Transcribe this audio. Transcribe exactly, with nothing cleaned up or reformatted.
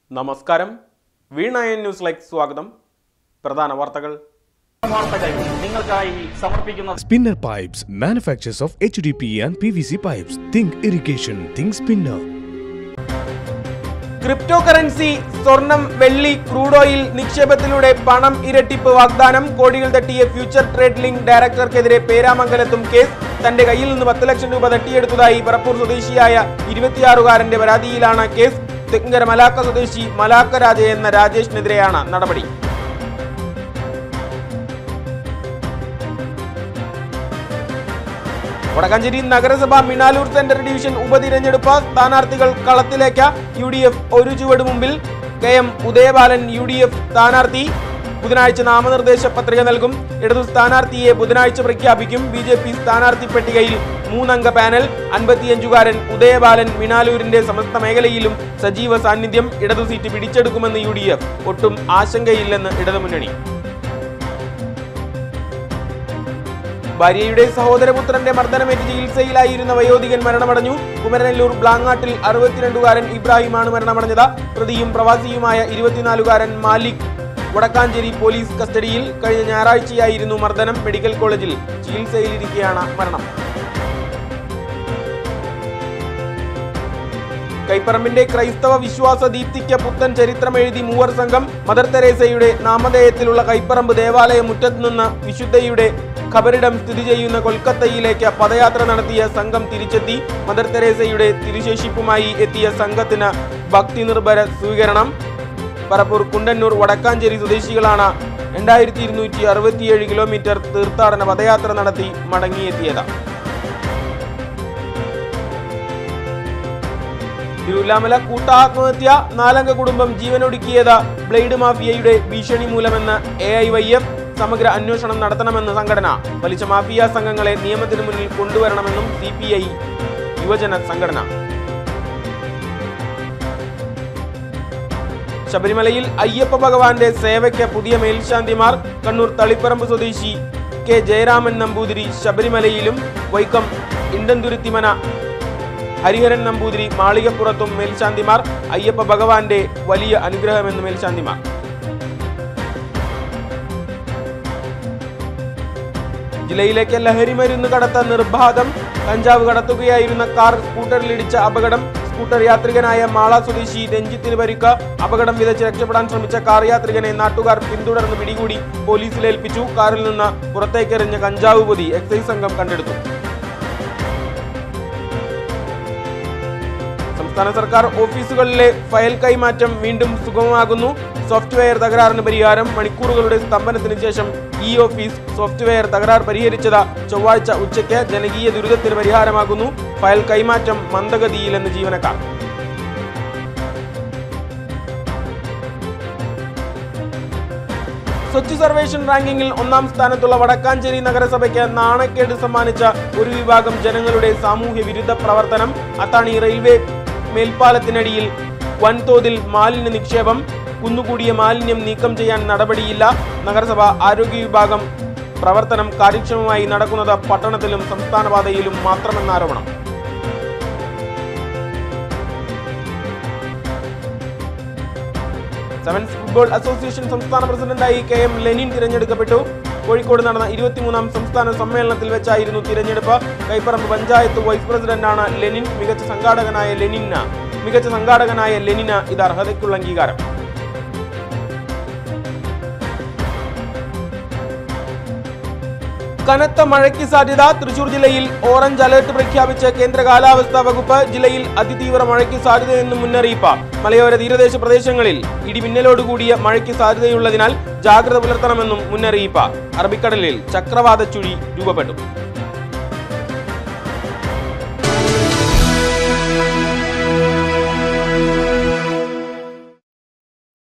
നമസ്കാരം. V nine ന്യൂസിലേക്ക് സ്വാഗതം. പ്രധാന വാർത്തകൾ നിങ്ങൾക്കായി സമർപ്പിക്കുന്ന Spinner Pipes, manufacturers of H D P E and P V C pipes. Think irrigation, think spinner. Crypto currency, സ്വർണം, വെള്ളി, ക്രൂഡ് ഓയിൽ നിക്ഷേപത്തിലൂടെ പണം ഇരട്ടിപ്പ് വാഗ്ദാനം. കോടികൾ തട്ടിയ ഫ്യൂച്ചർ ട്രേഡ് ലിങ്ക് ഡയറക്ടർക്കെതിരെ പേരാമംഗലത്തും കേസ്. തന്റെ കയ്യിൽ നിന്ന് പത്ത് ലക്ഷം രൂപ തട്ടിയെടുത്തതായി പറപ്പൂർ സ്വദേശിയായ ഇരുപത്തിയാറുകാരന്റെ പരാതിയിലാണ് കേസ്. തെങ്കര മലാക്ക സ്വദേശി മലാക്ക രാജ എന്ന രാജേഷിനെതിരെയാണ് നടപടി. വടക്കാഞ്ചേരി നഗരസഭ മിനാലൂർ സെൻട്രൽ ഡിവിഷൻ ഉപതിരഞ്ഞെടുപ്പ് സ്ഥാനാർത്ഥികൾ കളത്തിലേക്ക്. യു ഡി എഫ് ഒരു ചുവട് മുമ്പിൽ. K M Udayabalan U D F സ്ഥാനാർത്ഥി. ബുധനാഴ്ച നാമനിർദ്ദേശ പത്രിക നൽകും. ഇടതു സ്ഥാനാർത്ഥിയെ ബുധനാഴ്ച പ്രഖ്യാപിക്കും. ബി ജെ പി സ്ഥാനാർത്ഥി പട്ടികയിൽ മൂന്നംഗ പാനൽ. അൻപത്തിയഞ്ചുകാരൻ ഉദയബാലൻ മിനാലൂരിന്റെ സമസ്ത മേഖലയിലും സജീവ സാന്നിധ്യം. ഇടതു സീറ്റ് പിടിച്ചെടുക്കുമെന്ന് യു ഡി എഫ്. ഒട്ടും ആശങ്കയില്ലെന്ന് ഇടതുമുന്നണി. ഭാര്യയുടെ സഹോദരപുത്രന്റെ മർദ്ദനമേറ്റ് ചികിത്സയിലായിരുന്ന വയോധികൻ മരണമടഞ്ഞു. കുമരനെല്ലൂർ ബ്ലാങ്ങാട്ടിൽ അറുപത്തിരണ്ടുകാരൻ ഇബ്രാഹിമാണ് മരണമടഞ്ഞത്. പ്രതിയും പ്രവാസിയുമായ ഇരുപത്തിനാലുകാരൻ മാലിക് വടക്കാഞ്ചേരി പോലീസ് കസ്റ്റഡിയിൽ. കഴിഞ്ഞ ഞായറാഴ്ചയായിരുന്നു മർദ്ദനം. മെഡിക്കൽ കോളേജിൽ ചികിത്സയിലിരിക്കെയാണ് മരണം. കൈപ്പറമ്പിന്റെ ക്രൈസ്തവ വിശ്വാസ ദീപ്തിക്ക് പുത്തൻ ചരിത്രമെഴുതി മൂവർ സംഘം. മദർ തെരേസയുടെ നാമധേയത്തിലുള്ള കൈപ്പറമ്പ് ദേവാലയ മുറ്റത്ത് നിന്ന് വിശുദ്ധയുടെ ഖബറിടം സ്ഥിതി ചെയ്യുന്ന കൊൽക്കത്തയിലേക്ക് പദയാത്ര നടത്തിയ സംഘം തിരിച്ചെത്തി. മദർ തെരേസയുടെ തിരുശേഷിപ്പുമായി എത്തിയ സംഘത്തിന് ഭക്തി നിർഭര സ്വീകരണം. പറപ്പൂർ കുണ്ടന്നൂർ വടക്കാഞ്ചേരി സ്വദേശികളാണ് രണ്ടായിരത്തി ഇരുന്നൂറ്റി അറുപത്തിയേഴ് കിലോമീറ്റർ തീർത്ഥാടന പദയാത്ര നടത്തി മടങ്ങിയെത്തിയത്. തിരുവല്ലാമല കൂട്ടാത്മഹത്യ. നാലംഗ കുടുംബം ജീവനൊടുക്കിയത് ബ്ലേഡ് മാഫിയയുടെ ഭീഷണി മൂലമെന്ന് എ ഐ വൈ എഫ്. സമഗ്ര അന്വേഷണം നടത്തണമെന്ന് സംഘടന. പലിശ മാഫിയ സംഘങ്ങളെ നിയമത്തിന് മുന്നിൽ കൊണ്ടുവരണമെന്നും സി പി ഐ യുവജന സംഘടന. ശബരിമലയിൽ അയ്യപ്പ ഭഗവാന്റെ സേവയ്ക്ക് പുതിയ മേൽശാന്തിമാർ. കണ്ണൂർ തളിപ്പറമ്പ് സ്വദേശി കെ ജയരാമൻ നമ്പൂതിരി ശബരിമലയിലും. വൈക്കം ഇണ്ടന്തുരുത്തിമന ഹരിഹരൻ നമ്പൂതിരി മാളികപ്പുറത്തും മേൽശാന്തിമാർ. അയ്യപ്പ ഭഗവാന്റെ വലിയ അനുഗ്രഹമെന്ന് മേൽശാന്തിമാർ. ജില്ലയിലേക്ക് ലഹരി മരുന്ന് കടത്ത നിർബാധം. കഞ്ചാവ് കടത്തുകയായിരുന്ന കാർ സ്കൂട്ടറിലിടിച്ച അപകടം. സ്കൂട്ടർ യാത്രികനായ മാള സ്വദേശി രഞ്ജിത്തിന് പരിക്ക്. അപകടം വിതച്ച് രക്ഷപ്പെടാൻ ശ്രമിച്ച കാർ യാത്രികനെ നാട്ടുകാർ പിന്തുടർന്ന് പിടികൂടി പോലീസിലേൽപ്പിച്ചു. കാറിൽ നിന്ന് പുറത്തേക്കെറിഞ്ഞ കഞ്ചാവ് പൊതി എക്സൈസ് സംഘം കണ്ടെടുത്തു. സംസ്ഥാന സർക്കാർ ഓഫീസുകളിലെ ഫയൽ കൈമാറ്റം വീണ്ടും സുഗമമാകുന്നു. സോഫ്റ്റ്വെയർ തകരാറിന് പരിഹാരം. മണിക്കൂറുകളുടെ സ്തംഭനത്തിന് ശേഷം ഇ ഓഫീസ് സോഫ്റ്റ്വെയർ തകരാർ പരിഹരിച്ചത് ചൊവ്വാഴ്ച ഉച്ചയ്ക്ക്. ജനകീയ ദുരിതത്തിന് പരിഹാരമാകുന്നു. ഫയൽ കൈമാറ്റം മന്ദഗതിയിലെന്ന് ജീവനക്കാർ. സ്വച്ഛ് സർവേഷൻ റാങ്കിങ്ങിൽ ഒന്നാം സ്ഥാനത്തുള്ള വടക്കാഞ്ചേരി നഗരസഭയ്ക്ക് നാണക്കേട് സമ്മാനിച്ച ഒരു വിഭാഗം ജനങ്ങളുടെ സാമൂഹ്യ വിരുദ്ധ പ്രവർത്തനം. അത്താണി റെയിൽവേ മേൽപ്പാലത്തിനടിയിൽ വൻതോതിൽ മാലിന്യ നിക്ഷേപം. കുന്നുകൂടിയ മാലിന്യം നീക്കം ചെയ്യാൻ നടപടിയില്ല. നഗരസഭ ആരോഗ്യ വിഭാഗം പ്രവർത്തനം കാര്യക്ഷമമായി നടക്കുന്നത് പട്ടണത്തിലും സംസ്ഥാന പാതയിലും മാത്രമെന്ന ആരോപണം. സെവൻസ് ഫുട്ബോൾ അസോസിയേഷൻ സംസ്ഥാന പ്രസിഡന്റായി കെ എം ലെനിൻ തിരഞ്ഞെടുക്കപ്പെട്ടു. കോഴിക്കോട് നടന്ന ഇരുപത്തിമൂന്നാം സംസ്ഥാന സമ്മേളനത്തിൽ വെച്ചായിരുന്നു തിരഞ്ഞെടുപ്പ്. കൈപ്പറമ്പ് പഞ്ചായത്ത് വൈസ് പ്രസിഡന്റാണ് ലെനിൻ. മികച്ച സംഘാടകനായ ലെനിന് മികച്ച സംഘാടകനായ ലെനിന് ഇത് അർഹതയ്ക്കുള്ള അംഗീകാരം. കനത്ത മഴയ്ക്ക് സാധ്യത. തൃശൂർ ജില്ലയിൽ ഓറഞ്ച് അലർട്ട് പ്രഖ്യാപിച്ച കേന്ദ്ര കാലാവസ്ഥാ വകുപ്പ്. ജില്ലയിൽ അതിതീവ്ര മഴയ്ക്ക് സാധ്യതയെന്നും മുന്നറിയിപ്പ്. മലയോര തീരദേശ പ്രദേശങ്ങളിൽ ഇടിമിന്നലോടുകൂടിയ മഴയ്ക്ക് സാധ്യതയുള്ളതിനാൽ ജാഗ്രത പുലർത്തണമെന്നും മുന്നറിയിപ്പ്. അറബിക്കടലിൽ ചക്രവാത ചുഴി രൂപപ്പെട്ടു.